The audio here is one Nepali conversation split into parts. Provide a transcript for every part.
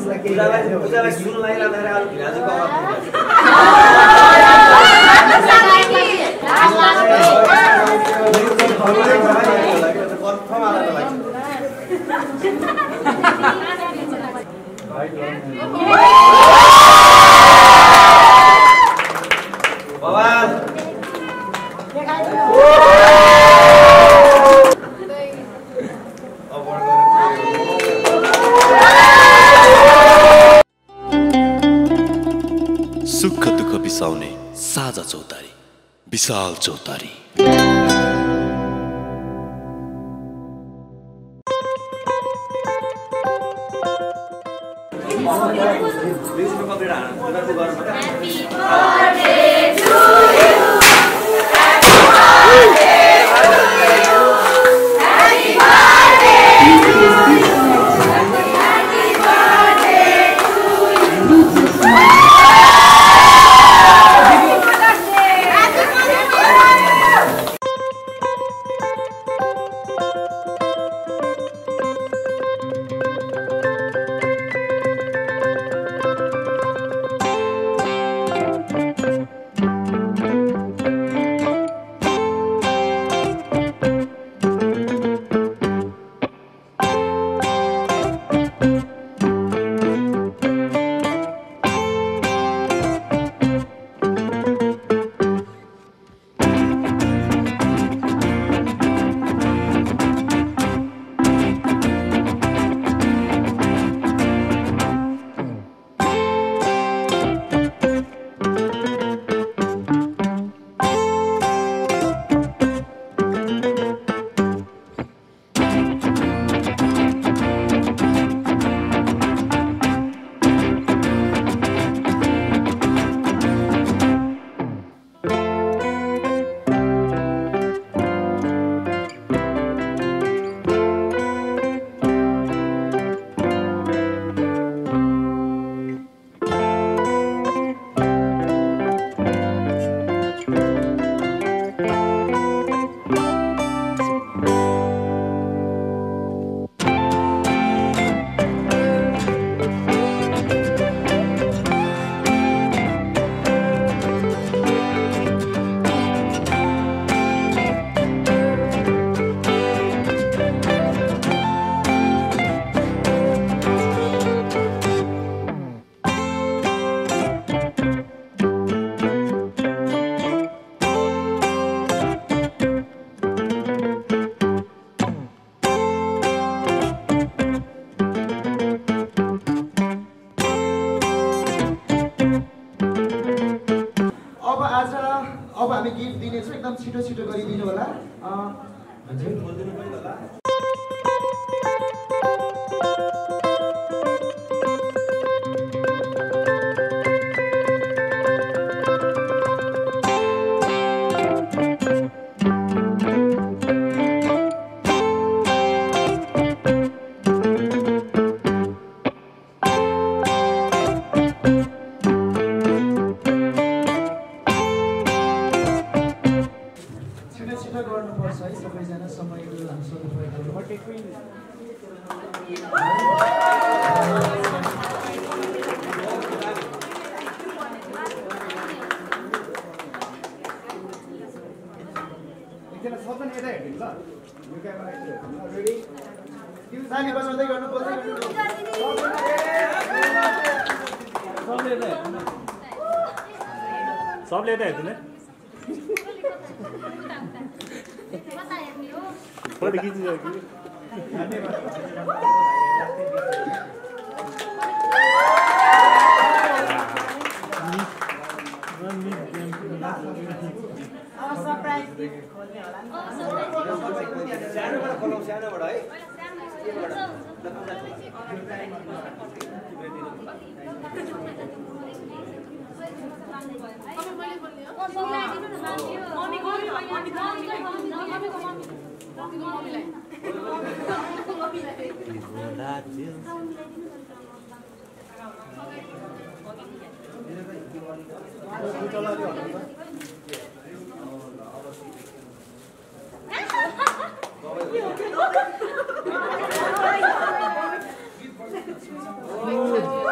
पूजालाई सुन लागिरहँदाखेरि अरू भिराजको आवाज सुख दुःख बिसाउने साझा चौतारी विशाल चौतारी। अब हामी गिफ्ट दिनेछौँ, एकदम छिटो छिटो गरिदिनु होला। गर्नुपर्छ है सबैजना समयको सबले यता हेर्दिने फोटो खिचिदियो कि सरप्राइज खोल्ने होला नि सानोबाट खोलौँ सानोबाट है Good.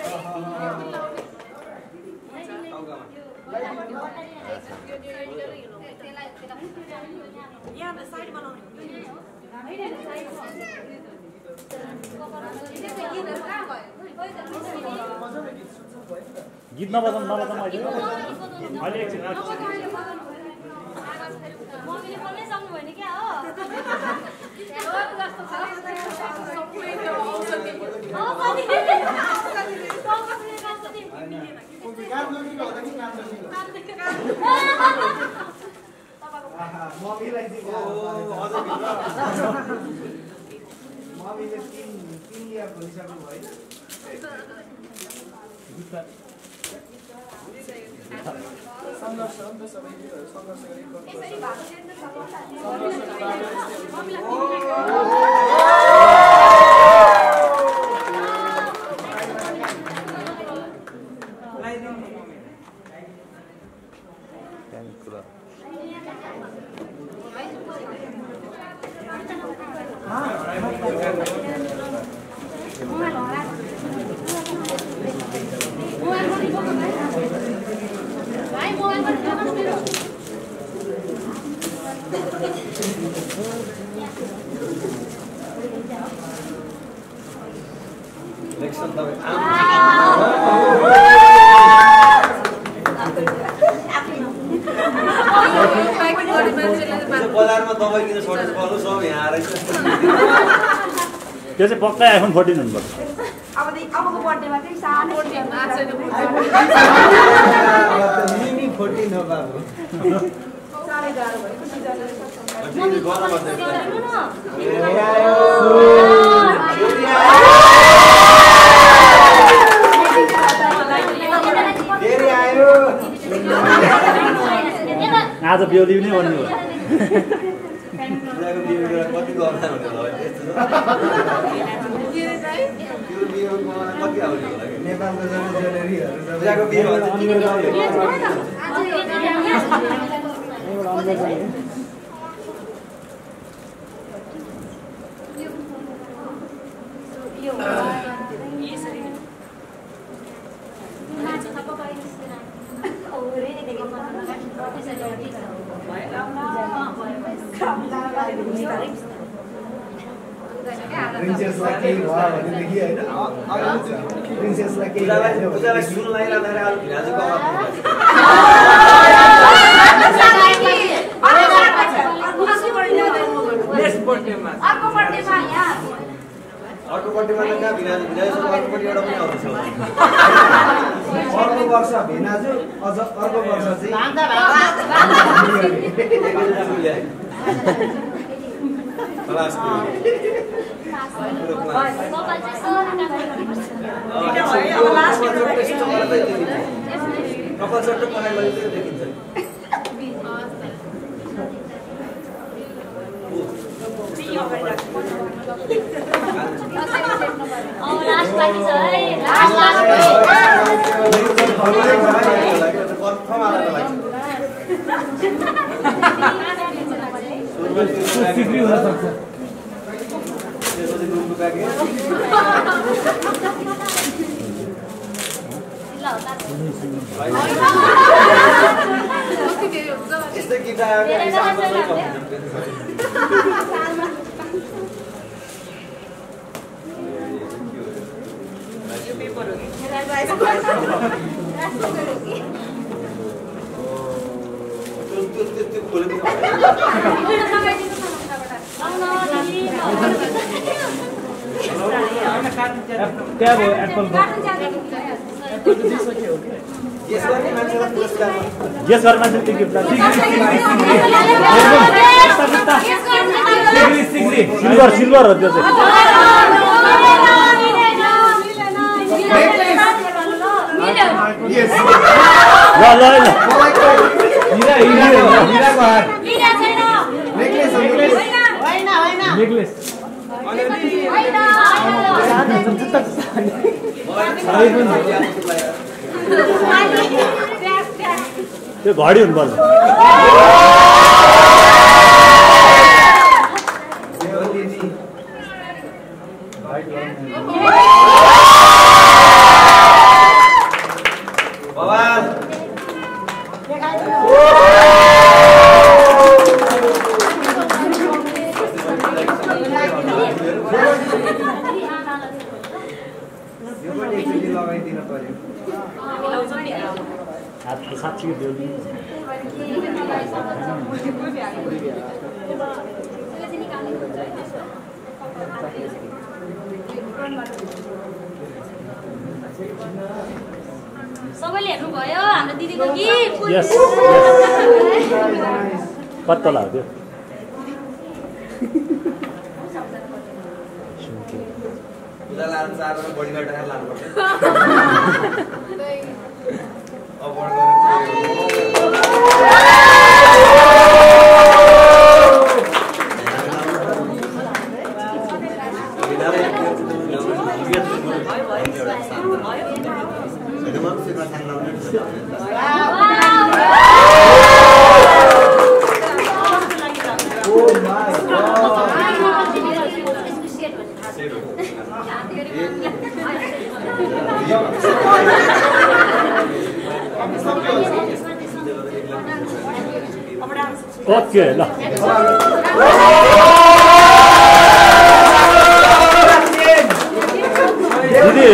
गीत नबजाउँ अहिले एकछिन मम्मीले बोल्नै सक्नु भएन क्या हो मम्मीले तीन लिएर भनिसक्नु भयो सङ्घर्ष हो नि त सबैले सङ्घर्ष बजारमा दबाई किन सर्टेज गर्नु सब यहाँ आएर त्यो चाहिँ पक्कै आइफोन 14 हुनुपर्छ अबको बर्थडेमा चाहिँ सानो मिनी 14 हो बाबु साह्रै गाह्रो भयो आज बेहुली नै भन्नु हो कति गर्दा हुने होला कति आउने होला नेपालको ज्वेलरीहरू बिहे प्रिन्सेसलाई केही भयो भनेदेखि होइन प्रिन्सेसलाई केही पूजालाई सुन लगाइरहँदाखेरि अलिक भिनाजु अर्कोपट्टिमा त कहाँ भिनाजु भिनाजुसँग अर्कोपट्टि एउटा पनि आउँदैछ अर्को वर्ष भिनाजु अझ अर्को वर्ष चाहिँ कपाल सट्टो पकाइ गरेको देखिन्छ सिक्री हुन सक्छ यस्तै गीत आयो क्या भयो एप्पल यस गर्ने मान्छेलाई पुरस्कार यस गर्ने मान्छेले गिफ्ट सिल्भर सिल्भर हो त्यो चाहिँ ल ल ल हिरा हिरा हिराको हार नेकलेस नेकलेस त्यो घडी हुनुपर्छ दिन पर्यो हात त साँच्चीको बेलुदी सबैले हेर्नुभयो हाम्रो दिदीको गीत यस कति तल हो त्यो उता लानु चार बढी गरेर लानुपर्छ ओके ल दिदी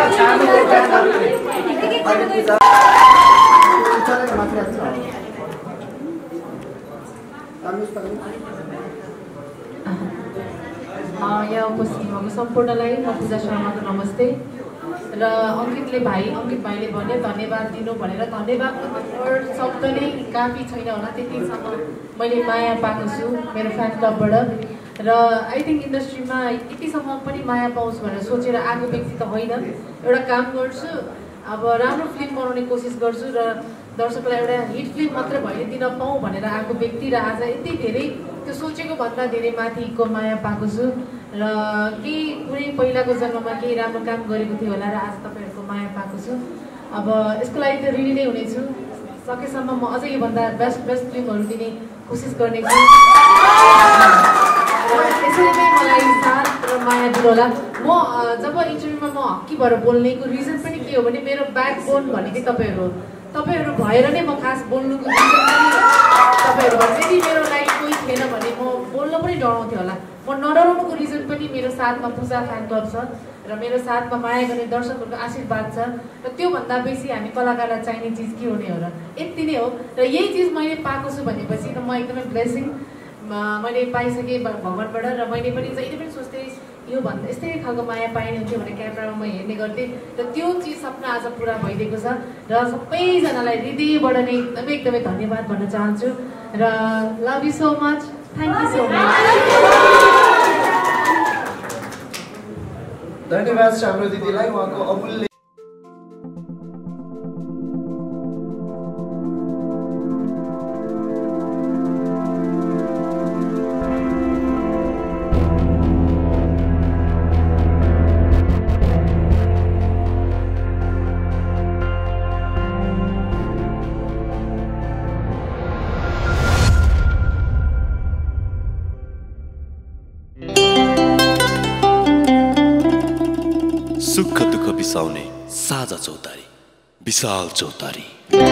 यहाँ उपस्थित भएको सम्पूर्णलाई म पूजा शर्माको नमस्ते र अङ्कित भाइले भने धन्यवाद दिनु भनेर धन्यवादको वर्ड शब्द नै काफी छैन होला त्यतिसम्म मैले माया पाएको छु मेरो फ्यान क्लबबाट र आई थिङ्क इन्डस्ट्रीमा यतिसम्म पनि माया पाउँछु भनेर सोचेर आएको व्यक्ति त होइन एउटा काम गर्छु अब राम्रो फिल्म बनाउने कोसिस गर्छु र दर्शकलाई एउटा हिट फिल्म मात्र भए दिन पाऊँ भनेर आएको व्यक्ति र आज यति धेरै त्यो सोचेको भन्दा धेरै माथिको माया पाएको छु र केही कुनै पहिलाको जन्ममा केही राम्रो काम गरेको थियो होला र आज तपाईँहरूको माया पाएको छु अब यसको लागि त ऋणी नै हुनेछु सकेसम्म म अझै योभन्दा बेस्ट फिल्महरू दिने कोसिस गर्नेछु यसरी नै मलाई साथ र माया दिनु होला म जब इन्टरभ्यूमा म हक्की भएर बोल्नेको रिजन पनि के हो भने मेरो ब्याकबोन भनेकै तपाईँहरू भएर नै म खास बोल्नुको रिजन पनि तपाईँहरू यदि मेरो लागि कोही थिएन भने म बोल्न पनि डराउँथेँ होला म नडराउनुको रिजन पनि मेरो साथमा पूजा फ्यान क्लब छ र मेरो साथमा माया गर्ने दर्शकहरूको आशीर्वाद छ र त्योभन्दा बेसी हामी कलाकारलाई चाहिने चिज के हुने हो र यति नै हो र यही चिज मैले पाएको छु भनेपछि त म एकदमै ब्लेसिङ मैले पाइसकेँ भगवानबाट र मैले पनि जहिले पनि सोच्थेँ योभन्दा यस्तै खालको माया पाइने हुन्थ्यो भने क्यामेरामा म हेर्ने गर्थेँ र त्यो चिज सपना आज पुरा भइदिएको छ र सबैजनालाई हृदयबाट नै एकदमै धन्यवाद भन्न चाहन्छु र love you so much thank you so much धन्यवाद छ हाम्रो दिदीलाई उहाँको अमूल्य सुख दुःख बिसाउने साझा चौतारी विशाल चौतारी